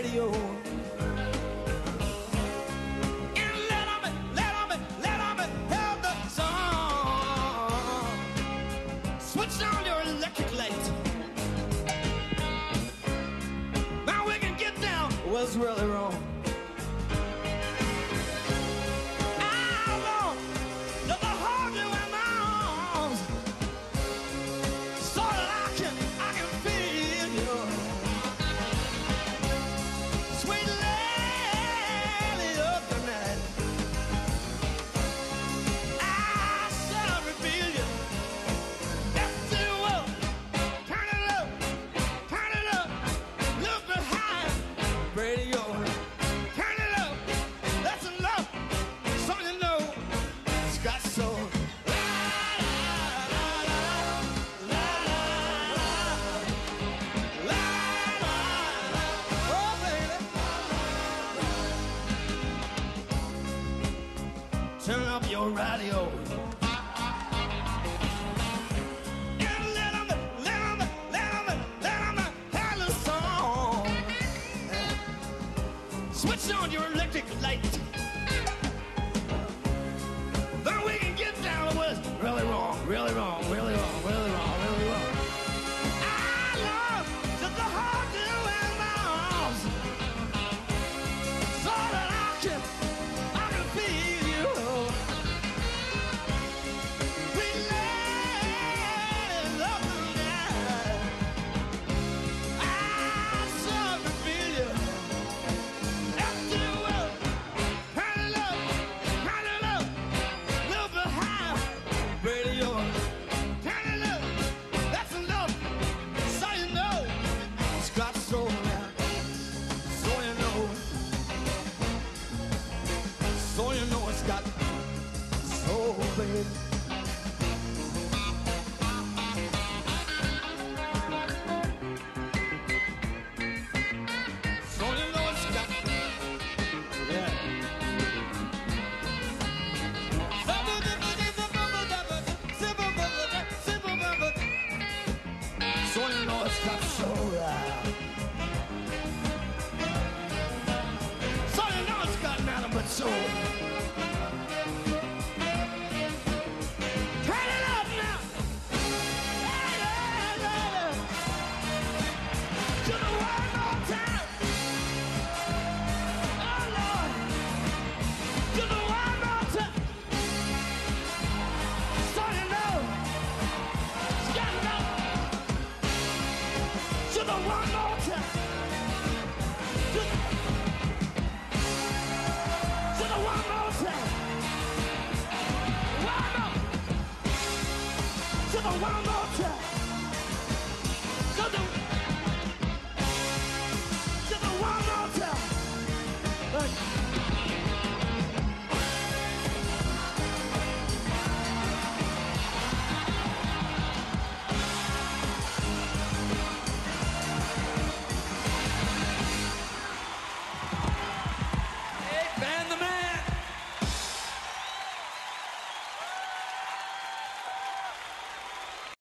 radio. And let 'em have the song. Switch on your electric light. Now we can get down what's really wrong. Turn up your radio. And let 'em have the song. Switch on your electric light. Then we can get down to what's really wrong, really wrong, really wrong, really wrong, really wrong. I love just the heart to in my arms, so that I can feel you. We let up the night. I saw the feel you. After the world, turn it up, little bit high, radio. Turn it up, that's enough, so you know it's got soul now, so you know. So you know it's got soul, baby. So you know it's got, yeah. So you know it's got soul. So you know it's got nothing but soul. Turn it up now. Do the one more time. Oh Lord. Do the one more time. So you know it's got enough. Do the one more time. To the one more time. One more. To the one more time.